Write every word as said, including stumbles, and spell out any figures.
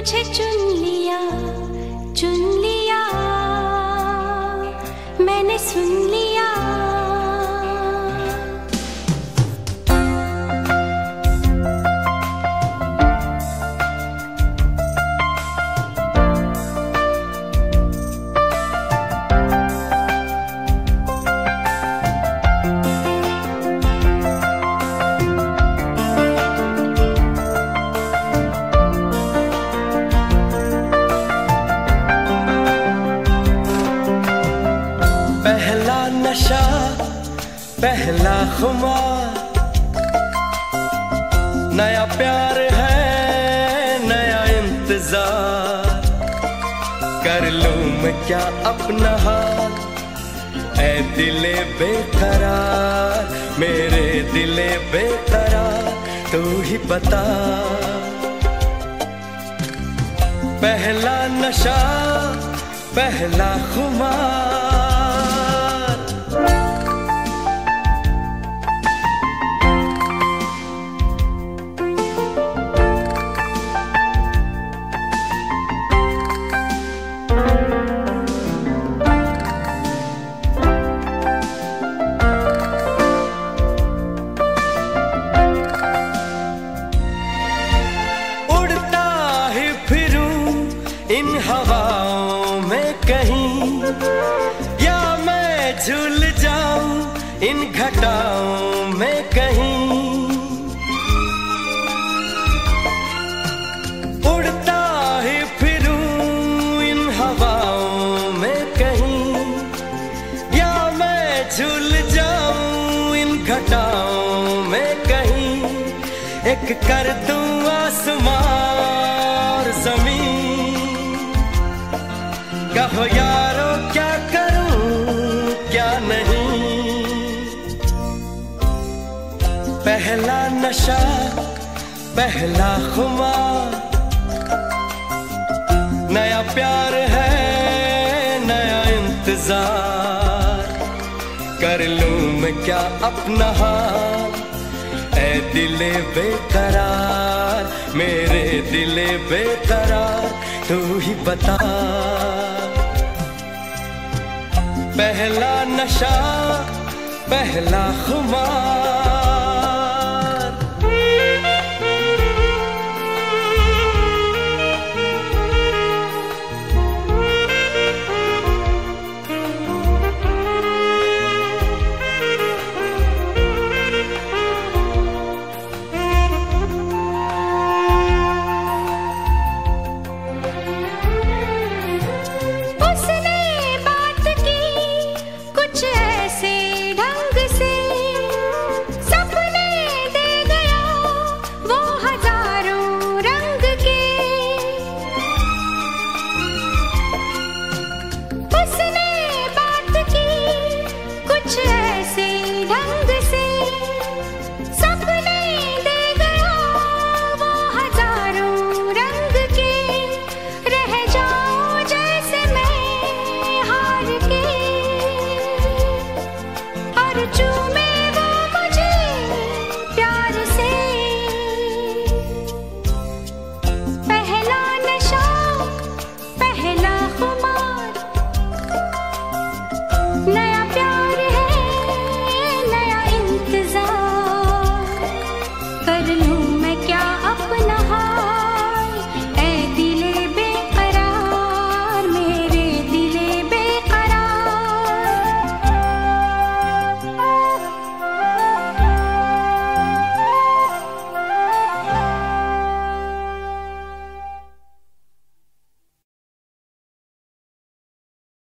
मुझे चुन लिया, चुन लिया, मैंने सुन लिया। पहला नशा, पहला खुमार, नया प्यार है, नया इंतजार। कर लूं मैं क्या अपना हाल, ऐ दिले बेकरार, मेरे दिले बेकरार, तू ही बता। पहला नशा, पहला खुमार, इन हवाओं में कहीं, या मैं झूल जाऊं इन घटाओं में कहीं। उड़ता ही फिरूं इन हवाओं में कहीं, या मैं झूल जाऊं इन घटाओं में कहीं। एक कर दूं आसमां और जमीन, कहो यारो क्या करूं क्या नहीं। पहला नशा, पहला खुमार, नया प्यार है, नया इंतजार। कर लूं मैं क्या अपना हाल, ऐ दिले बेकरार, मेरे दिले बेकरार, तू ही बता। पहला नशा, पहला खुमार। चूमे